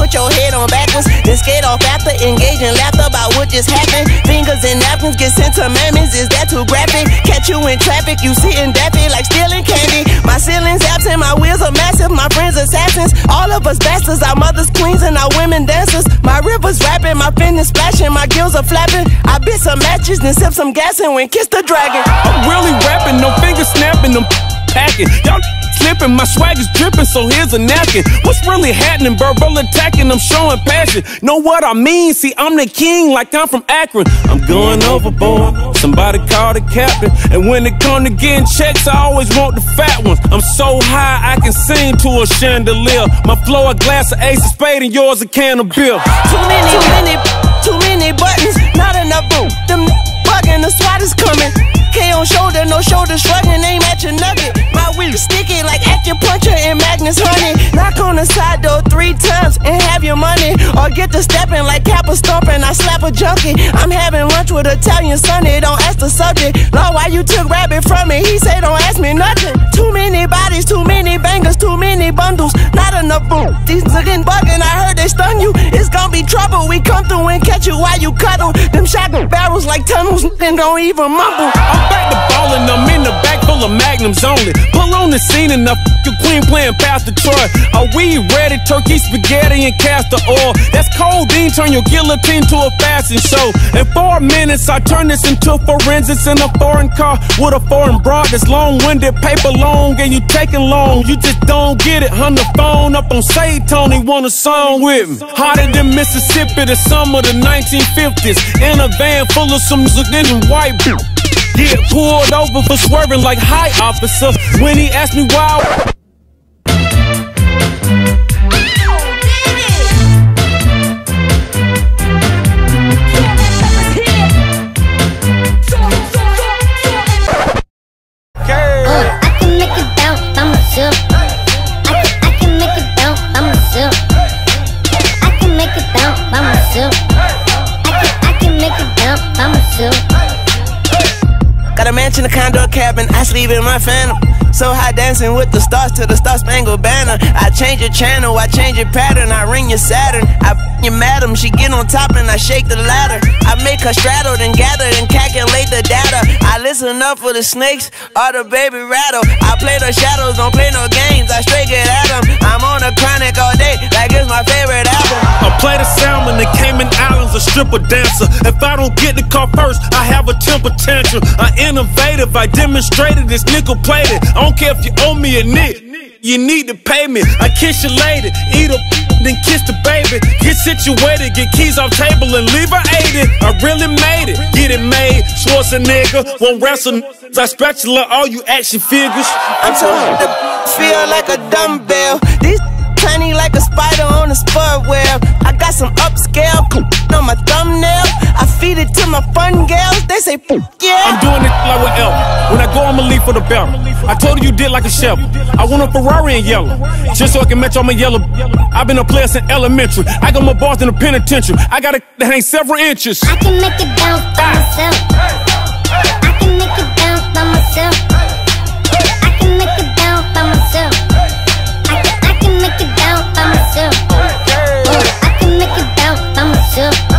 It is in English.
put your head on backwards, then skate off after, engage in laughter about what just happened. Fingers and napkins get sent to mammies, is that too graphic? Catch you in traffic, you sitting daffy like stealing candy. My ceiling's absent, my wheels are massive, my friends assassins. All of us bastards, our mothers queens and our women dancers. My river's rapping, my fin is splashing, my gills are flapping. I bit some matches, then sip some gas and went kiss the dragon. I'm really rapping, no fingers snapping, I'm packing. Y'all slipping, my swag is dripping, so here's a napkin. What's really happening? Verbal attacking, I'm showing passion. Know what I mean? See, I'm the king like I'm from Akron. I'm going overboard, somebody call the captain. And when it come to getting checks, I always want the fat ones. I'm so high, I can sing to a chandelier. My flow a glass of Ace of Spade and yours a can of beer. Too many buttons, not enough boom. Them bugging, the SWAT is coming. K on shoulder, no shoulder shrugging, aim at your nugget. My weed sticky like acupuncture and Magnus honey. Knock on the side door 3 times and have your money. Or get to stepping like Kappa stomping, I slap a junkie. I'm having lunch with Italian Sonny, don't ask the subject. Lord, why you took rabbit from me? He say don't ask me nothing. Too many bodies, too many bangers, too many bundles, not enough boom. These looking bugging, I heard they stun you. It's gonna be trouble, we come through and catch you while you cuddle. Them shotgun barrels like tunnels and don't even mumble. I'm back to ballin', I'm in the back full of magnums only. Pull on the scene and the f***ing queen playing Pastor Troy. Are we ready? Turkey, spaghetti, and castor oil. That's codeine, turn your guillotine to a fashion show. In 4 minutes, I turn this into forensics in a foreign car with a foreign broad that's long-winded, paper long, and you taking long. You just don't get it. On the phone up on Say Tony, want a song with me. Hotter than Mississippi, the summer of the 1950s. In a van full of some white people. Get pulled over for swerving like hi, officer. When he asked me why. I can make it bounce by myself. I can make it bounce by myself. I can make it bounce by myself. I can make it bounce by myself. Got a mansion, a condo, a cabin, I sleep in my phantom. So high dancing with the stars to the Star-Spangled Banner. I change your channel, I change your pattern, I ring your Saturn. I your madam, she get on top and I shake the ladder. I make her straddle, then gather and calculate the data. I listen up for the snakes or the baby rattle. I play the shadows, don't play no games, I straight get at them. I'm on a chronic all day, like it's my favorite album. I play the salmon, the Cayman Islands, a stripper dancer. If I don't get the car first, I have a temper tantrum. I innovative, I demonstrated this nickel plated. I don't care if you owe me a nick, you need to pay me. I kiss your lady, eat a then kiss the baby. Get situated, get keys off table and leave her aided. I really made it, get it made. Schwarzenegger won't wrestle. I spatula all you action figures. I'm so to feel like a dumbbell. These tiny like a spider on a spud web. I got some upscale on my thumbnail. I feed it to my fun gals. They say, yeah. I'm doing it like with Elf. When I go, I'ma leave for the belt. I told you did like a chef. I want a Ferrari in yellow, just so I can match all my yellow. I've been a player since elementary. I got my bars in the penitentiary. I got it that hang several inches. I can make it bounce by myself. I can make it bounce by myself. I can make it bounce by myself. I can make it bounce by myself. I can make it bounce by myself.